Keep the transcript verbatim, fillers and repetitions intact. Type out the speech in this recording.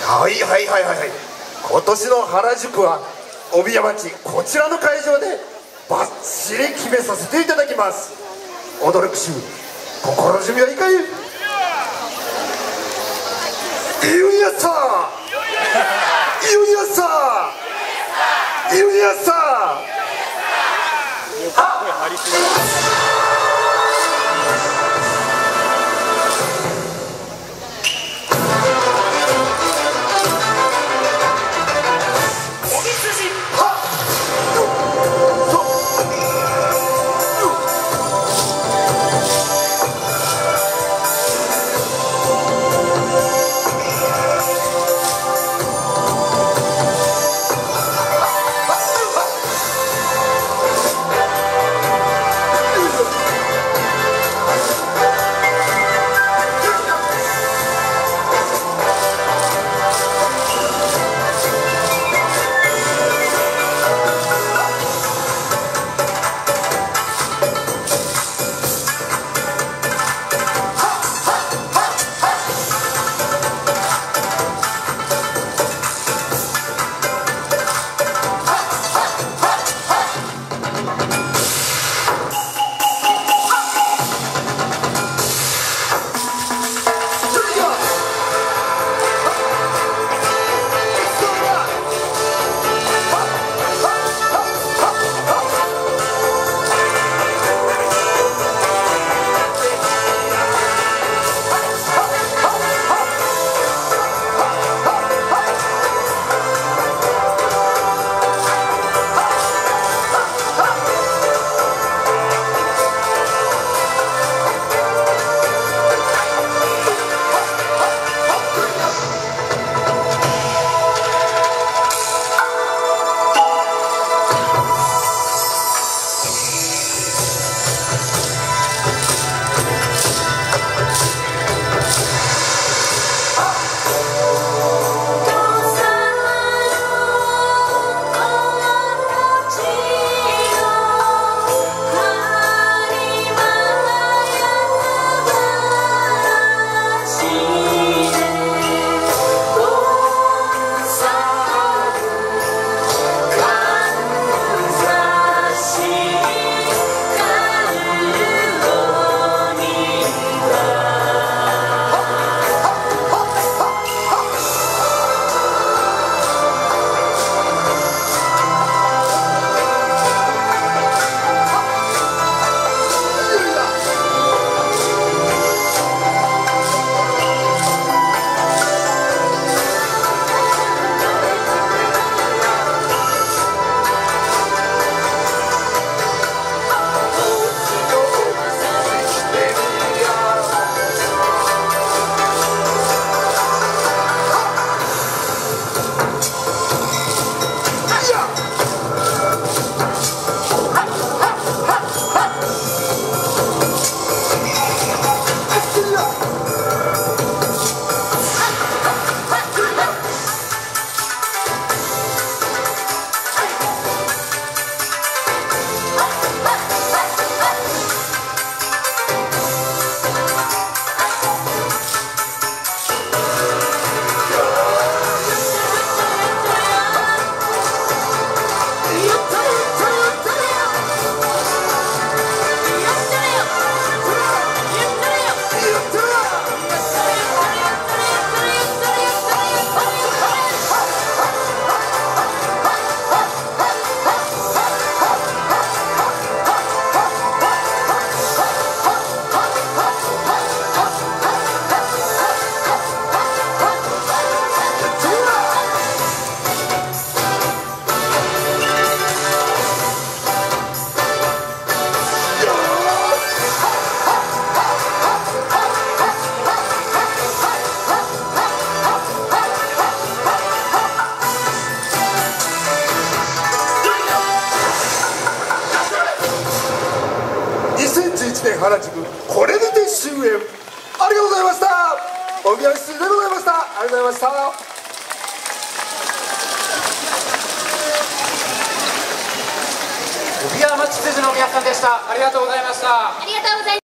はいはいはいはいはい。今年の原宿は帯屋町、こちらの会場でバッチリ決めさせていただきます。驚くし心の準備はいいかい？いよいよさいよいよさいよいよさ原宿これにて終演。ありがとうございました。お宮室でございました。ありがとうございました。 帯屋町筋の皆さんでした。ありがとうございました。 ありがとうございます。